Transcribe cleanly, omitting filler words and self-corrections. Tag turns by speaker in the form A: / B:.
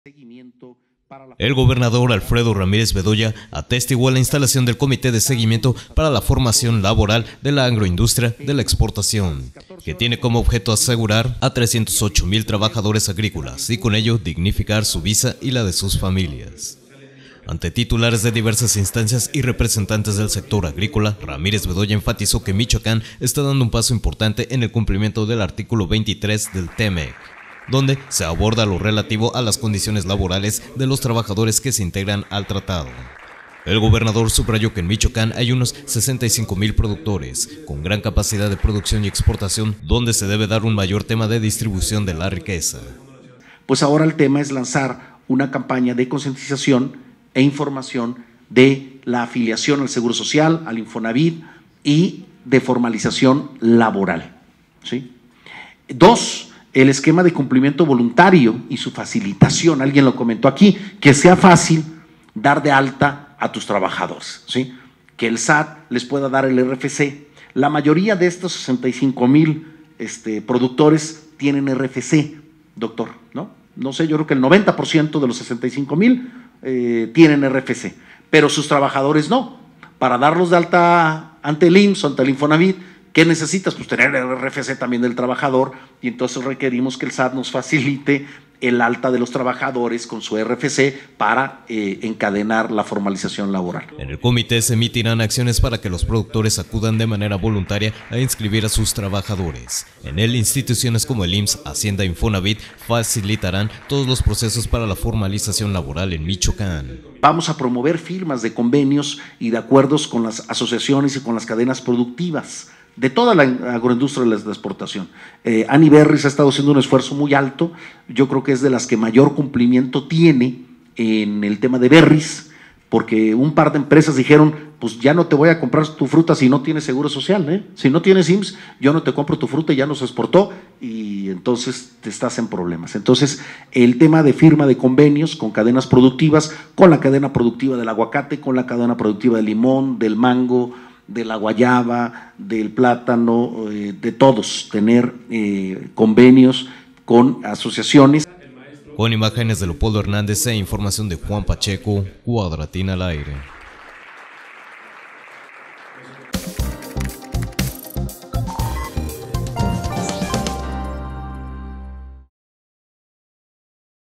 A: seguimiento para la...
B: El gobernador Alfredo Ramírez Bedoya atestiguó la instalación del Comité de Seguimiento para la Formación Laboral de la Agroindustria de la Exportación, que tiene como objeto asegurar a 308,000 trabajadores agrícolas y con ello dignificar su vida y la de sus familias. Ante titulares de diversas instancias y representantes del sector agrícola, Ramírez Bedoya enfatizó que Michoacán está dando un paso importante en el cumplimiento del artículo 23 del TEMEC, donde se aborda lo relativo a las condiciones laborales de los trabajadores que se integran al tratado. El gobernador subrayó que en Michoacán hay unos 65,000 productores, con gran capacidad de producción y exportación, donde se debe dar un mayor tema de distribución de la riqueza.
A: Pues ahora el tema es lanzar una campaña de concientización e información de la afiliación al Seguro Social, al Infonavit y de formalización laboral, ¿sí? 2, el esquema de cumplimiento voluntario y su facilitación. Alguien lo comentó aquí, que sea fácil dar de alta a tus trabajadores, ¿sí? Que el SAT les pueda dar el RFC. La mayoría de estos 65,000 productores tienen RFC, doctor, ¿no? No sé, yo creo que el 90% de los 65,000 tienen RFC, pero sus trabajadores no. Para darlos de alta ante el IMSS o ante el Infonavit, ¿qué necesitas? Pues tener el RFC también del trabajador, y entonces requerimos que el SAT nos facilite el alta de los trabajadores con su RFC para encadenar la formalización laboral.
B: En el comité se emitirán acciones para que los productores acudan de manera voluntaria a inscribir a sus trabajadores. En él, instituciones como el IMSS, Hacienda e Infonavit facilitarán todos los procesos para la formalización laboral en Michoacán.
A: Vamos a promover firmas de convenios y de acuerdos con las asociaciones y con las cadenas productivas de toda la agroindustria de la exportación. Annie Berris ha estado haciendo un esfuerzo muy alto, yo creo que es de las que mayor cumplimiento tiene en el tema de berries, porque un par de empresas dijeron, pues ya no te voy a comprar tu fruta si no tienes seguro social, si no tienes IMSS, yo no te compro tu fruta y ya no se exportó, y entonces te estás en problemas. Entonces, el tema de firma de convenios con cadenas productivas, con la cadena productiva del aguacate, con la cadena productiva del limón, del mango, de la guayaba, del plátano, de todos, tener convenios con asociaciones.
B: Con imágenes de Leopoldo Hernández e información de Juan Pacheco, Cuadratín al aire.